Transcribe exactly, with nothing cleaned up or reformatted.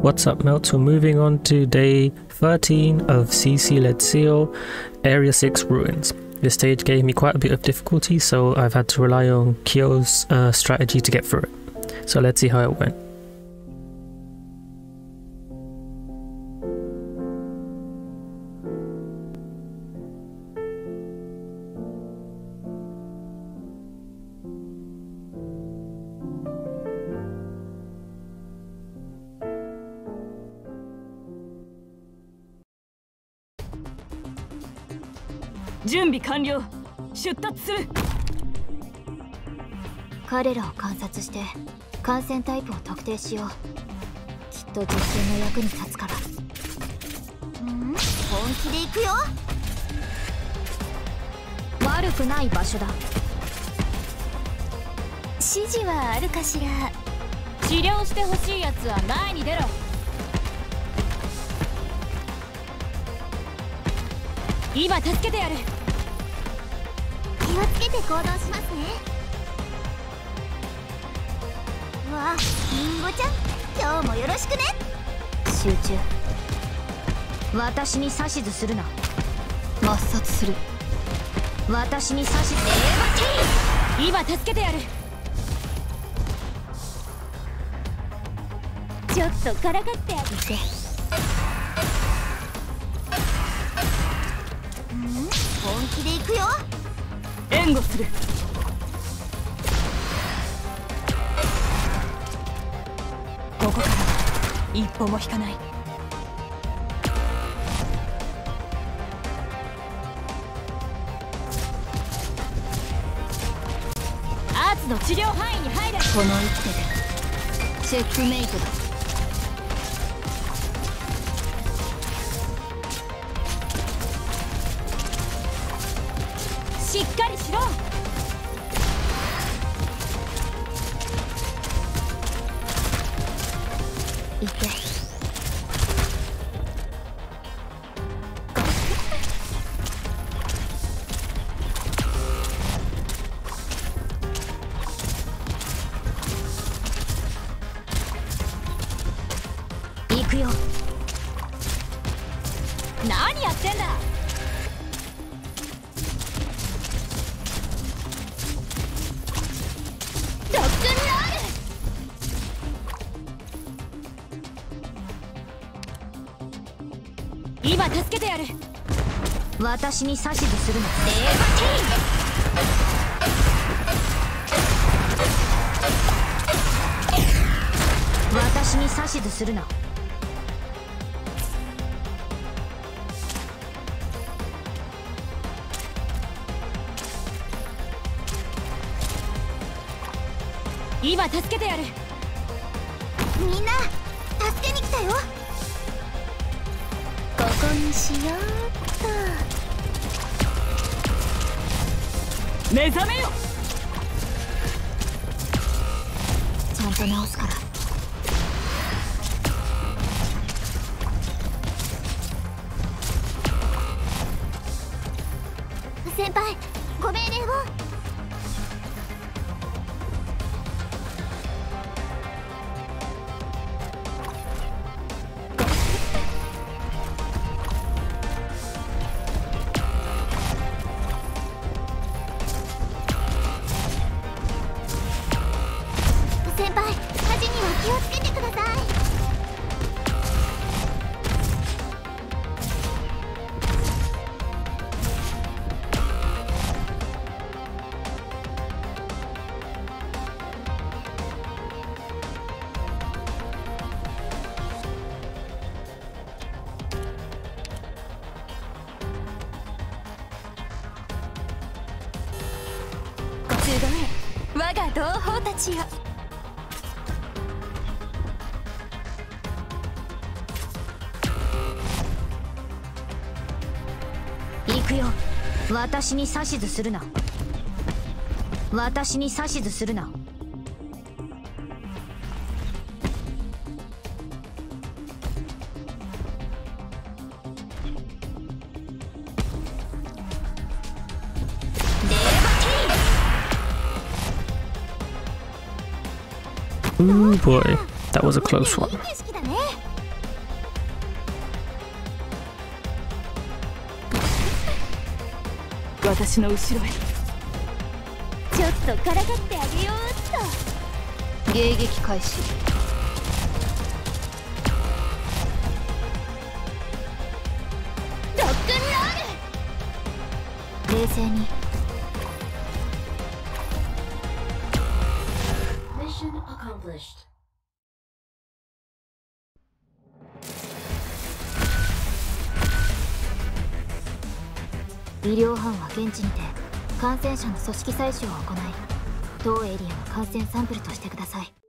What's up, Melts? We're moving on to day thirteen of C C-led Seal, Area six Ruins. This stage gave me quite a bit of difficulty, so I've had to rely on Kyo's uh, strategy to get through it. So let's see how it went. 準備完了。出立する。 彼らを観察して感染タイプを特定しよう。きっと実践の役に立つから。うん、本気で行くよ。悪くない場所だ。指示はあるかしら。 治療してほしいやつは前に出ろ。今助けてやる。 気をつけて行動しますね。わあ、リンゴちゃん、今日もよろしくね。集中。私に指図するな。抹殺する。私に指図。 今助けてやる。 ちょっとからかってあげて。本気で行くよ。 援護する。ここから一歩も引かない。アーツの治療範囲に入れ。 この一手でチェックメイトだ。 しっかりしろ。 いけ。行くよ。 何やってんだ。今助けてやる。 私に指図するの。私に指図するな。 今助けてやる。 みんな助けに来たよ。ここにしようっと。目覚めよ。 ちゃんと直すから。先輩、ご命令を。先輩、火事には気をつけてください。すごい、我が同胞たちよ。行くよ。私に指図するな。私に指図するな。 Ooh boy, that was a close one. 私の後ろへ。 ちょっとからかってあげようっと。迎撃開始。ロックンロール。冷静に。 Mission accomplished. 医療班は現地にて感染者の組織採取を行い、当エリアの感染サンプルとしてください。